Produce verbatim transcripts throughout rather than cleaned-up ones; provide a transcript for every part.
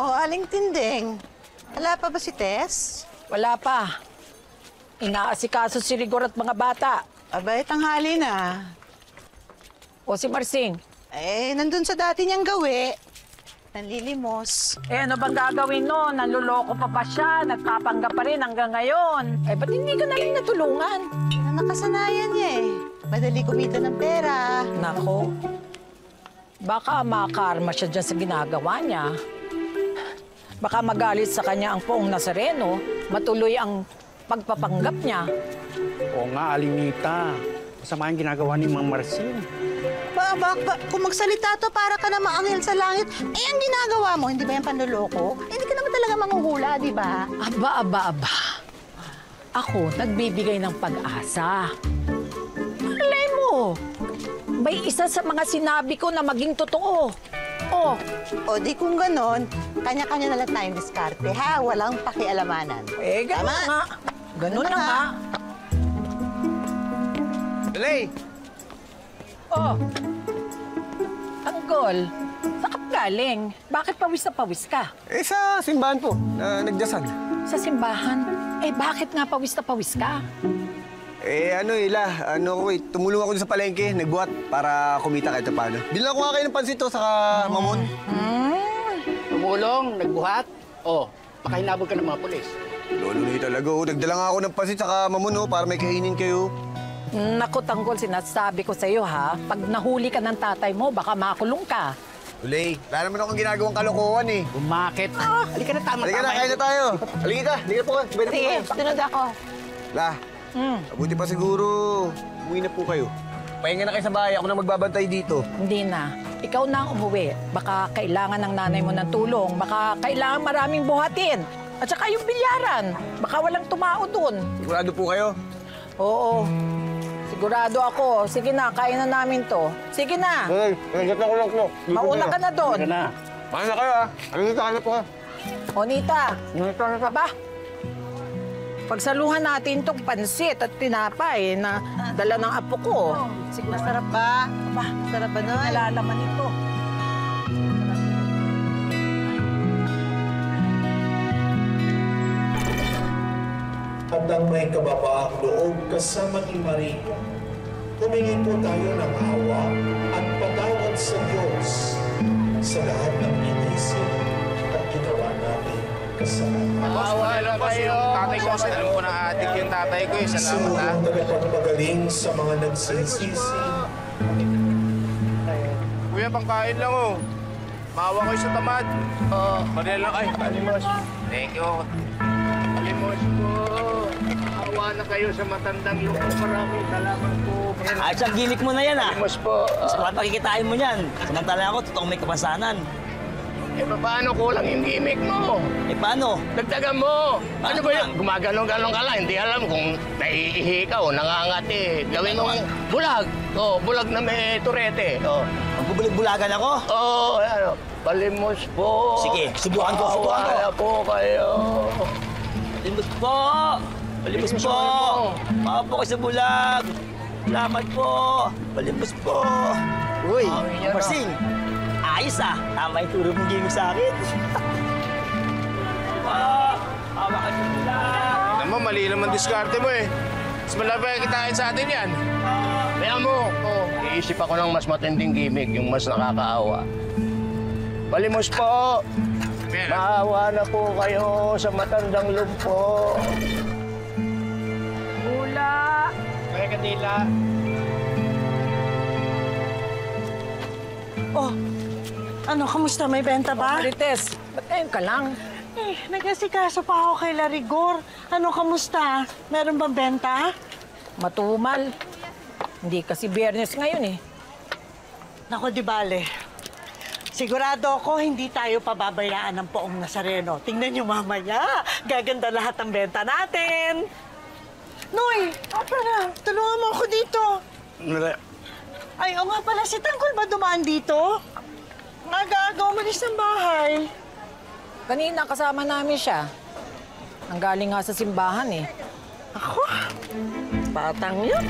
Oh, Aling Tinding. Wala pa ba si Tess? Wala pa. Inaasikaso si Rigor at mga bata. Abay, tanghali na. O si Marsing. Eh, nandun sa dati niyang gawi. Nanlilimos. Eh, ano bang gagawin nun? Nanluloko pa ba siya? Nagpapanggap pa rin hanggang ngayon. Eh, ba't hindi ka na rin natulungan? Ano nakasanayan niya eh. Madali kumita ng pera. Nako. Baka makarma siya dyan sa ginagawa niya. Baka magalit sa kanya ang Poong Nazareno. Matuloy ang pagpapanggap niya. Oo nga, Alinita. Masama yung ginagawa ni Mang Marsing. Ba, ba, ba, kung magsalita to para ka na maanghel sa langit, eh ang ginagawa mo, hindi ba yung panloloko? Eh, hindi ka naman talaga manghuhula, di ba? Aba, aba, aba. Ako, nagbibigay ng pag-asa. Malay mo, may isa sa mga sinabi ko na maging totoo. Oh. O di kung ganon, kanya-kanya na lang tayong diskarte, ha? Walang pakialamanan. Eh, gano'n Tama. nga. Gano'n na nga. Dali! Oh. Tanggol, saan ka galing? Bakit pawis na pawis ka? Eh, sa simbahan po, na nagdasal. Sa simbahan? Eh, bakit nga pawis na pawis ka? Eh, ano, Ila, ano ko eh, tumulong ako dun sa palengke, nagbuhat para kumita kahit paano. Bilang ko nga kayo ng pansito, saka mamon. Hmm. Tumulong, nagbuhat. Oh, baka hinabol ka ng mga pulis. Lolo na yun talaga, oh. Nagdala nga ako ng pansit, saka mamon, oh, para may kainin kayo. Naku, Tanggol, sinasabi ko sa'yo, ha? Pag nahuli ka ng tatay mo, baka makulong ka. Ulay, wala naman akong ginagawang kalokohan eh. Bumakit. Ah, halika na, tama, Halika na, tama. kain na tayo. Halika ka, halika po ka. Sabay na po Sige, kayo. sunod ako. La, Hmm. mabuti pa siguro. Umuwi na po kayo. Pahinga na kayo sa bahay, ako na magbabantay dito. Hindi na. Ikaw na ang umuwi. Baka kailangan ng nanay mo ng tulong. Baka kailangan maraming buhatin. At saka yung bilyaran. Baka walang tumao dun. Sigurado po kayo? Oo. Sigurado ako. Sige na, kain na namin to. Sige na. Hey, nagat na ko lang po. Mauna ka na doon. Halika na. Paano na kayo, ha? Halika ka na po, ha? Onita, ito na ba? Pagsaluhan natin itong pansit at tinapay na dala ng apo ko. Siguro sarap ba? Ba, sarap ba nun? Nalalaman ito. At ang may kababaang loob kasama ni Maria, humingi po tayo ng awa at patawad sa Diyos sa lahat ng inisip at ginawa natin kasalanan. Maawa lang kayo. Tatay ko, alam ko na adik yung tatay ko. Eh. Salamat ha. Sumurong tagapagpagaling sa mga nagsisisi. Kuya, pangkain lang oh. Maawa kayo sa tamad. Oo. Pagyan lang. Ay, alimos. Thank you. Alimos po. Awa na kayo sa matandang yung maraming salamat po. Ayos ang gimmick mo na yan, ah. Alimos po. Mas uh, pakikitain mo yan. Samantala ako, totoong may kapansanan. Eh, paano kulang yung gimmick mo? Eh, paano? Dagdagan mo! Ano ba yun? Gumagalong-galong ka lang. Hindi alam kung naiihi ka o nangangati. Gawin mo bulag. O, bulag na may turete. O. Magbubulig-bulagan ako? Oo, ano. Palimos po. Sige, subukan ko, subukan ko. Wala po kayo. Palimos po! Palimos po! Maawa po kayo sa bulag! Salamat po! Palimos po! Uy, yan, Marsing! Ayos ah! Tama yung turo mong gimmick sa akin. Ah, maawa kayo sa bulag! Alam mo, mali naman diskarte mo eh. Mas malaki ang kitain sa atin yan. Kaya mo, oh, iisip ako ng mas matinding gimmick, yung mas nakakaawa. Palimos po! Maawa na po kayo sa matandang lumpo. Bula! Kaya Kadila. Oh, ano, kamusta? May benta ba? Marites, ba't ngayon ka lang? Eh, nag-asikaso pa ako kay Larigor. Ano, kamusta? Meron bang benta? Matumal. Hindi kasi biyernes ngayon eh. Naku, di bale. Sigurado ako hindi tayo pababayaan ng Poong Nazareno. Tingnan niyo mamaya, gaganda lahat ng benta natin. Noy, apa na, tulungan mo ako dito. Ay, o nga pala, si Tangkol ba dumaan dito? Aga-aga umalis ng bahay. Kanina kasama namin siya. Ang galing nga sa simbahan eh. Ako? Batang yun.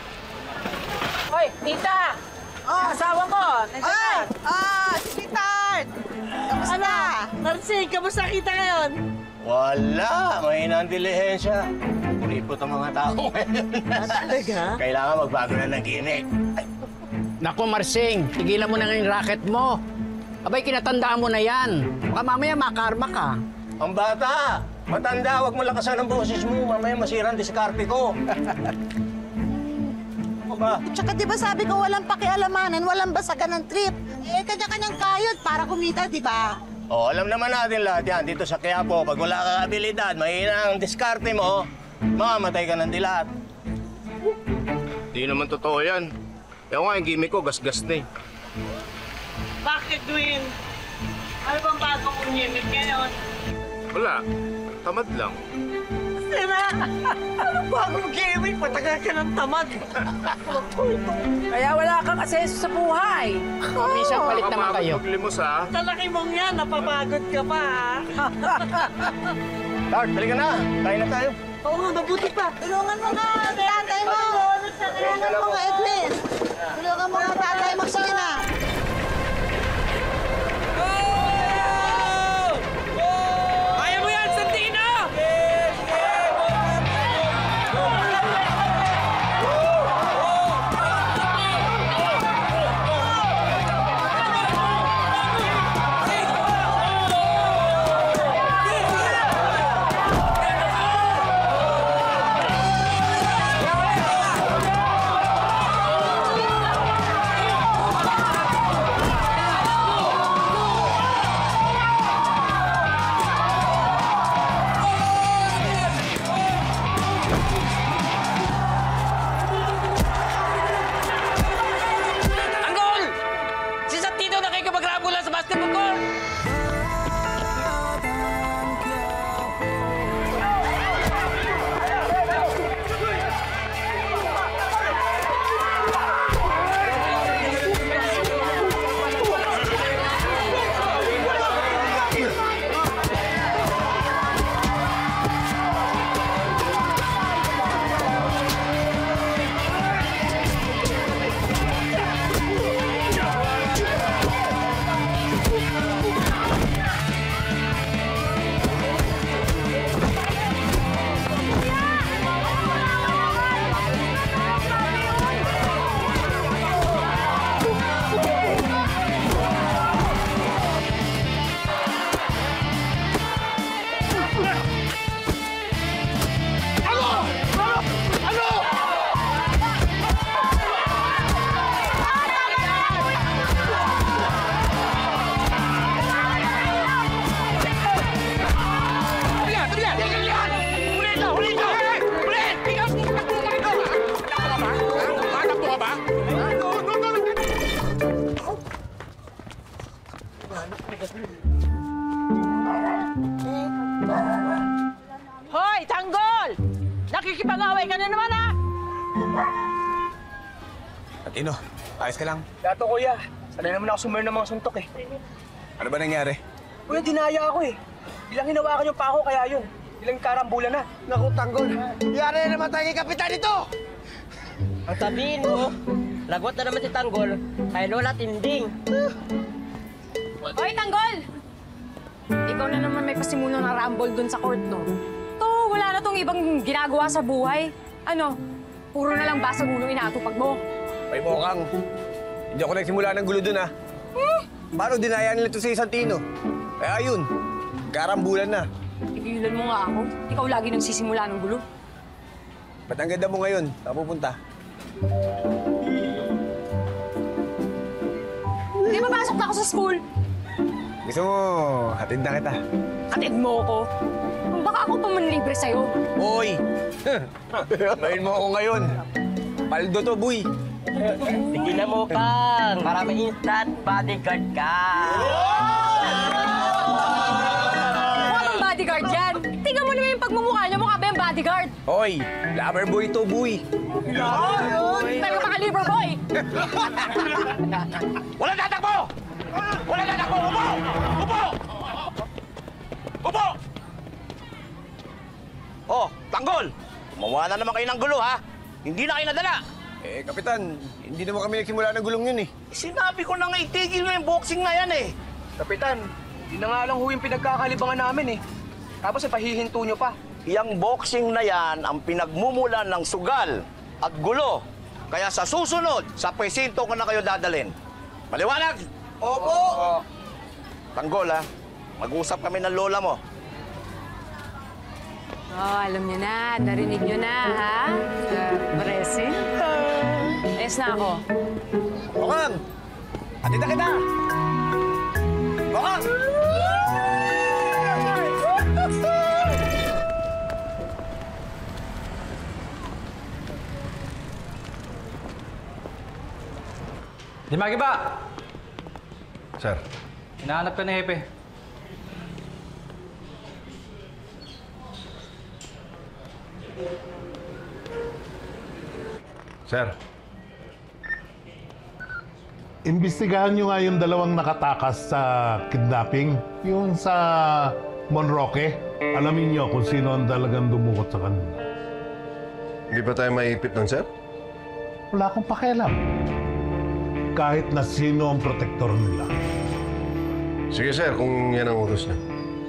Hoy, tita! Oh, asawa ko! Nandiyan na! Ah, si Tita! Tart! Kamusta? Ano? Narsing, kamusta kita ngayon? Wala, mahina ang dilihensya. Kuripot ang mga tao ngayon. Talaga? Kailangan magbago na ng gimmick. Naku, Marsing, tigilan mo na nga yung racket mo. Abay, kinatandaan mo na yan. Baka mamaya makarma ka. Ang bata, matanda, wag mo lakasan ang boses mo. Mamaya masira ang diskarte ko. Ano ba? Tsaka di ba sabi ko walang pakialamanan, walang basagan ng trip. Eh, kanya-kanyang kayod para kumita, di ba? Oh, alam naman natin lahat yan. Dito sa Quiapo, pag wala kang abilidad, mahina ang diskarte mo, mamamatay ka ng dilat. Di naman totoo yan. Ewan nga, yung gimmick ko, gas-gas na eh. Bakit, Dwayne? Ano bang bago kong gimmick ngayon? Wala, tamad lang. Sira! Anong bagong gimmick? Matagal ka ng tamad. Kaya wala kang asenso sa buhay. Minsan palit naman kayo. Maglimos ha. Sa laki mong yan, napapagod ka pa, ha? Tart, halika na. Kain na tayo. Oo nga, mabuti pa. Tulungan mo nga, tatay mo. Tulungan mo nga, Edwin. Tulungan mo nga, tatay mo. Sige na. Kaya mo yan, Santino! Tanggol! Si Santino nakikipagrambulan sa basketball court! Hoy, Tanggol! Nakikipag-away ka na naman, ha? Santino, ayos ka lang. Dato, kuya. Sanay naman ako sumayon ng mga suntok eh. Ano ba nangyari? Kuya, dinaya ako eh. Ilang hinawakan yung pako, kaya yun. Ilang karambula na. Naku, Tanggol. Yari na naman tayo kay Kapitan ito! Ang sabihin mo, lagot na naman si Tanggol, kaya Lola Tinding. Hoy, Tanggol! Ikaw na naman may pasimuno ng rumble dun sa court, no? To, wala na tong ibang ginagawa sa buhay. Ano, puro na lang basag ulo inaatupag mo. Ay, Bokang. Hindi ako nagsimula ng gulo dun, ha? Hmm? Paano dinaya nila ito si Santino? Kaya yun, karambulan na. Tigilan mo nga ako. Ikaw lagi nagsisimula ng gulo. Ba't ang ganda mo ngayon? Saan pupunta? Di ba pasok na ako sa school? Gusto mo, hatid na kita. Hatid mo ko. Baka ako pa manlibre sa'yo. Hoy! Main mo ako ngayon. Paldo to, boy. Tigilan mo, Kang, para may instant bodyguard ka. Mukha bang bodyguard yan? Tingnan mo naman yung pagmumukha niya. Mukha ba yung bodyguard? Hoy! Lover boy to, boy. Pero makalibre, boy! Wala tatakbo! Wala tatakbo! Upo! Upo! Upo! Oh, Tanggol! Gumawa na naman kayo ng gulo, ha? Hindi na kayo nadala. Eh, Kapitan, hindi naman kami nagsimula ng gulong yun, eh. Sinabi ko na nga, itigil mo yung boxing na yan, eh. Kapitan, yun na nga lang ho yung pinagkakalibangan namin eh. Tapos eh, pahihinto nyo pa. Yang boxing na yan ang pinagmumulan ng sugal at gulo. Kaya sa susunod, sa presinto ko na kayo dadalhin. Maliwanag? Opo! Tanggol, ha? Mag-usap kami ng lola mo. Oh, alam niyo na. Narinig niyo na, ha? Uh, Maresi? Ayos na ako. Bokang! Atid na kita! Bokang! Di Magiba! Sir. Hinahanap ka ni Hepe. Sir. Imbestigahan nyo nga yung dalawang nakatakas sa kidnapping. Yung sa Monroque. Alamin nyo kung sino ang talagang dumukot sa kanila. Hindi ba tayo maipit nun, sir? Wala akong pakialam. Kahit na sino ang protektor nila. Sige, sir, kung yan ang utos niya.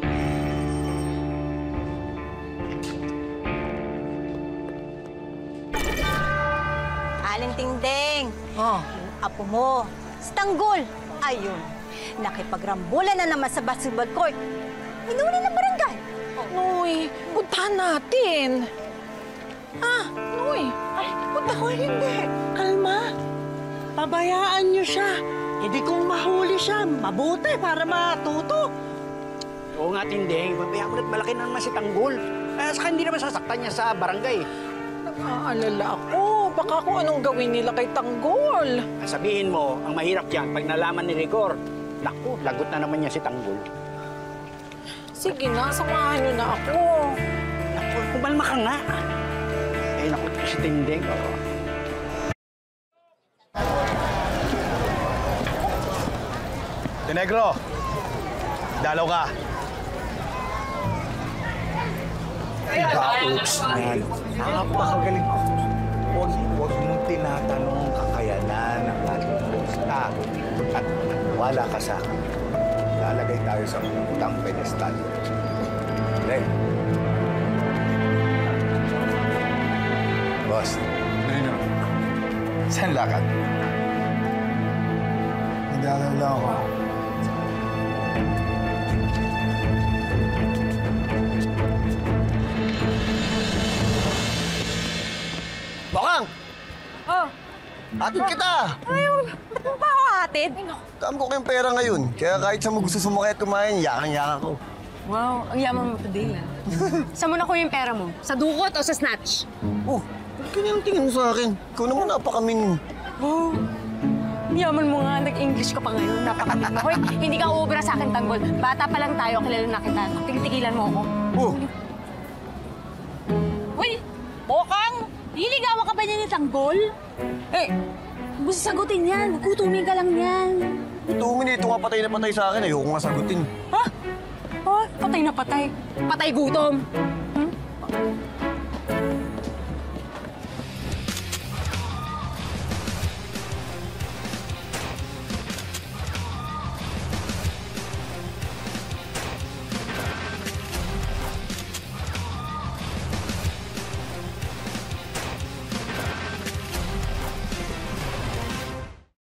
Aling Tingdeng. Oh. Apo mo. Si Tanggol. Ayun. Nakipagrambulan na naman sa basketball court. Inuli ng barangay. Noy, puntahan natin. Ah, Noy. Ay, punta ko hindi. Kalma. Pabayaan niyo siya. Hindi kung mahuli siya, mabuti para matuto. Oo nga, Tindeng. Pabayaan mo na't malaki na naman si Tanggol. Eh, saka hindi naman sasaktan niya sa barangay. Nag-aalala ako. Baka kung anong gawin nila kay Tanggol. Sabihin mo, ang mahirap dyan, pag nalaman ni Rigor, naku, lagot na naman niya si Tanggol. Sige na, samahan niyo na ako. Naku, kumalma ka nga. Eh, naku, si Tindeng. Oh. Tinegro, dalaw ka. Iba-oops na yan. Napakagaling. Huwag, huwag mong tinatanong ang kakayanan ng ating hosta. At wala ka sa akin. Lalagay tayo sa utang pedestal. Len. Boss. Nino. Saan lakad? Nagdalaw lang ako. Bokang! Oh. Atid kita! Ay, ba't mo pa ako atid? Taam ko kayong pera ngayon. Kaya kahit sa mo gusto sumakay at kumain, yakang-yaka ko. Wow, ang yaman mo today, ha? Saan mo na yung pera mo? Sa dukot o sa snatch? Oh, ganyan ang tingin mo sa akin. Ikaw naman napakamin. Oh, yaman mo nga. Nag-English ka pa ngayon. Napakamin mo. Hoy, hindi ka uubra sa akin, Tanggol. Bata pa lang tayo, kilala na kita. Tigitigilan mo ako. Oh! Uy! Bokang! Niligawan ka ba niya ni Tanggol? Eh, gusto sagutin yan. Gutumin ka lang yan. Gutumin ito nga patay na patay sa akin. Ayoko nga sagutin. Ha? Oh, patay na patay. Patay gutom. Hmm?